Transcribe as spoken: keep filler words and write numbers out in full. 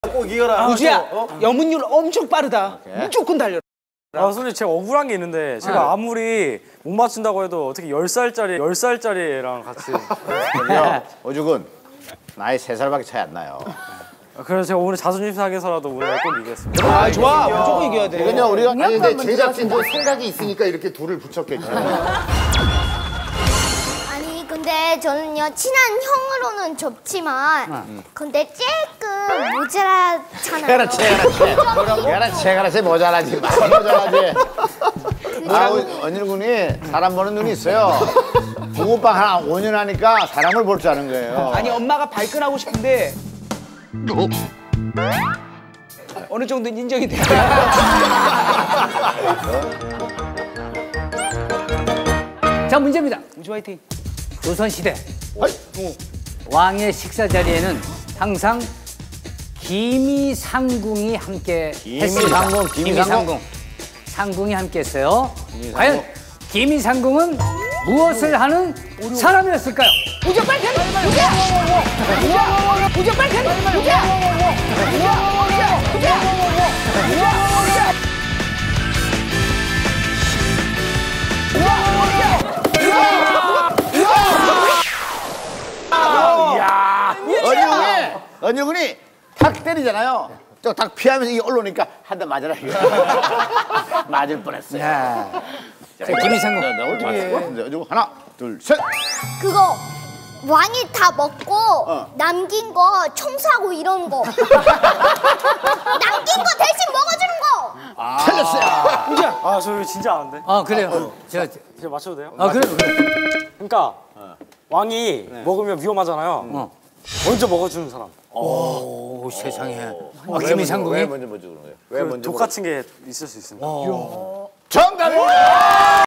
꼭 이겨라. 우주야, 어? 염분율 엄청 빠르다. 무조건 달려. 아, 솔직히 제가 억울한 게 있는데 제가 어. 아무리 못 맞춘다고 해도 어떻게 열 살짜리 열 살짜리 애랑 같이 야, 오죽은 나이 세 살밖에 차이 안 나요. 그래서 제가 오늘 자존심 상해서라도 오늘 꼭 이기겠습니다. 아, 좋아. 무조건 이겨야 돼. 이건요 우리가 아니 근데 제작진도 생각이 있으니까 이렇게 둘을 붙였겠죠. 아니 근데 저는요 친한 형으로는 접지만 근데 조금 모자라잖아요. 그렇지, 그렇지. 그렇지, 그렇지. 모자라지. 많이 모자라지. 아, 언일군이 사람 보는 눈이 있어요. 붕어빵 한 오 년 하니까 사람을 볼 줄 아는 거예요. 아니 엄마가 발끈하고 싶은데 어느 정도는 인정이 돼. 자, 문제입니다. 우주 화이팅. 조선시대 왕의 식사 자리에는 항상 기미상궁이 함께 했습니다. 기미상궁, 기미상궁. 상궁이 함께 했어요. 과연 기미상궁은 무엇을 하는 사람이었을까요? 우주 빨리 해. 우주야. 우주야. 우주 빨리 해. 우주야. 우주야. 우주야. 우주야. 언일군이, 언일군이 탁 때리잖아요. 저 탁 피하면서 이게 올라오니까 한 대 맞아라. 맞을 뻔했어요. 자, 기미상궁. 나 어떻게 맞을 것 같은데. 언일군 하나, 둘, 셋. 그거 왕이 다 먹고 어. 남긴 거 청소하고 이런 거. 남긴 거 대신 먹어주는 거. 틀렸어요. 아, 저 이거 진짜 아는데. 아, 그래요. 제가 제가 맞춰도 돼요? 아, 그래. 그래. 그러니까 왕이 먹으면 위험하잖아요. 어. 먼저 먹어주는 사람. 오, 세상에. 아, 왜 기미상궁이 먼저 먼저 그런 거예요? 왜 그 먼저 독 같은 게 있을 수 있습니다. 정답입니다.